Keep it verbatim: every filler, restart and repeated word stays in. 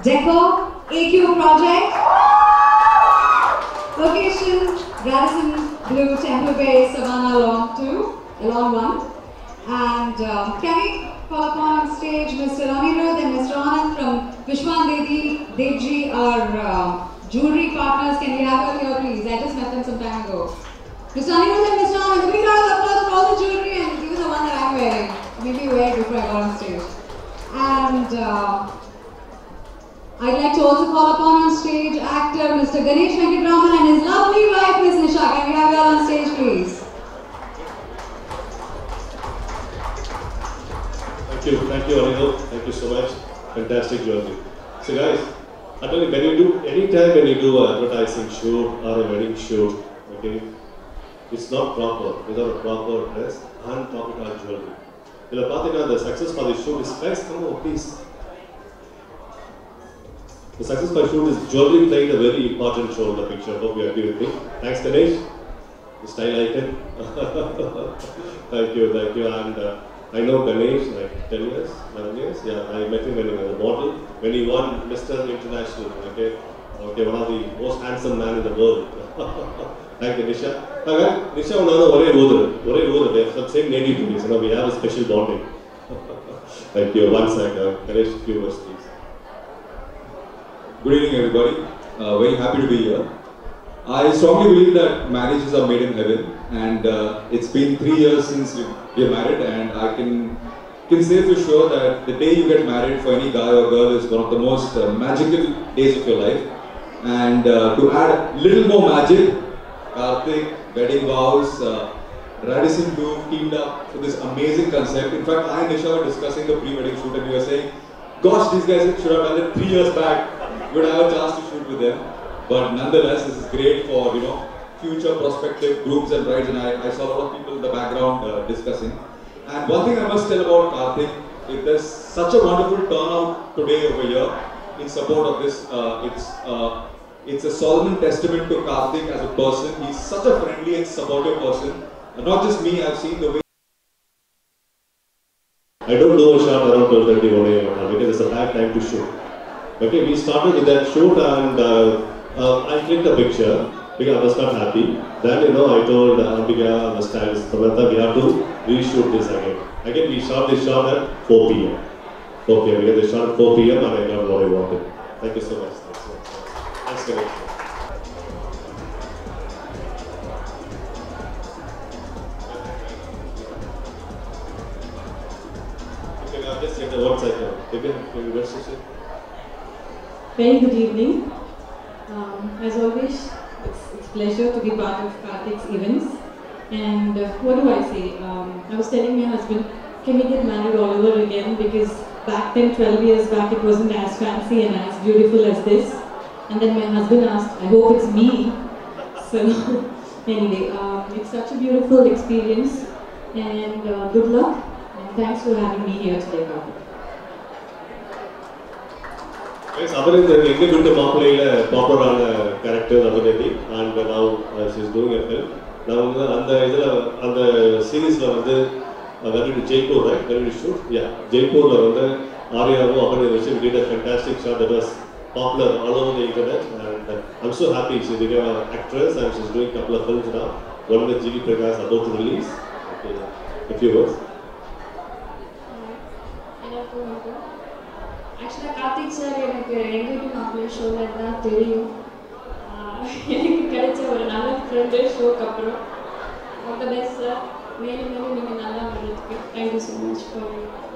Decor, A Q project. Location, Radisson Blue, Temple Bay, Savannah, Lawn two, Lawn one. And uh, can we call upon on stage Mister Anirudh and Mister Anand from Vishwan Devi, Devji, our uh, jewelry partners. Can we have her here, please? I just met them some time ago. Mister Anirudh and Mister Anand, a big round of applause for all the jewelry, and even the one that I'm wearing. Maybe wear it before I got on stage. And uh, I'd like to also call upon on stage actor Mister Ganesh Venkatraman and his lovely wife Miss Nisha. Can we have you all on stage, please? Thank you, thank you Anirudh, thank you so much. Fantastic jewelry. So guys, I tell you, when you do, anytime when you do an advertising shoot or a wedding shoot, okay, it's not proper without a proper dress and proper jewelry. You know, the success for the shoot is, guys, come on, please. The success for the shoot is jewelry played a very important role in the picture. Hope you agree with me. Thanks, Ganesh. The style icon. Thank you, thank you. And uh, I know Ganesh like ten years, eleven years. Yeah, I met him when he was a model. When he won Mister International, okay, okay, one of the most handsome man in the world. Thank you, Nisha. Okay, Nisha, we are one brother, they have the same native English. You know, we have a special bonding. Thank you. One second, Ganesh, few words, please. Good evening, everybody. Uh, very happy to be here. I strongly believe that marriages are made in heaven, and uh, it's been three years since we are married, and I can can say for sure that the day you get married for any guy or girl is one of the most uh, magical days of your life. And uh, to add a little more magic, Karthik, Wedding Vows, uh, Radisson Blue teamed up for this amazing concept. In fact, I and Nisha were discussing the pre-wedding shoot, and we were saying, gosh, these guys should have done it three years back. We would have a chance to shoot with them. But nonetheless, this is great for, you know, future prospective groups and brides, and I, I saw a lot of people in the background uh, discussing. And one thing I must tell about Karthik, is there's such a wonderful turnout today over here in support of this. Uh, it's uh, it's a solemn testament to Karthik as a person. He's such a friendly and supportive person. And not just me, I've seen the way. I don't do a shot around twelve thirty one A M because it's a bad time to shoot. Okay, we started with that shoot, and uh, uh, I clicked a picture because I was not happy. Then, you know, I told uh, Ambika, the stylist, Samantha, we have to reshoot this again. Again, we shot this shot at four P M four P M because they shot at four P M and I got what I wanted. Thank you so much. Thanks, thanks, Ganesh. Okay, now just check the one second. Maybe you session. Very good evening. Um, as always, it's, it's a pleasure to be part of Karthik's events. And uh, what do I say? Um, I was telling my husband, can we get married all over again? Because back then, twelve years back, it wasn't as fancy and as beautiful as this. And then my husband asked, I hope it's me. So anyway, um, it's such a beautiful experience. And uh, good luck. And thanks for having me here today, Karthik. Yes, Abhinandan is going to popular popular character Abhinandan, and now uh, she is doing a film. Now, on the on the series, we are going to Jaipur, right? Going to shoot, yeah. Jaipur, we are Arya, Abhinandan, we did a fantastic shot that was popular all over the internet, and uh, I'm so happy she became an actress and she's doing a couple of films now. One with G V Prakash about to release. Okay, a few words. Actually, Karthik sir, எனக்கு எங்கேயும் மாப்பிள்ளை ஷோல தான் தெரியும். எனக்கு கிடைச்ச ஒரு நல்ல ஃப்ரெண்டு ஷோக்கு அப்புறம் ஆல் தி பெஸ்ட் சார். மேலும் மேலும் நீங்கள் நல்லா வர்றதுக்கு தேங்க்யூ ஸோ மச் ஃபார்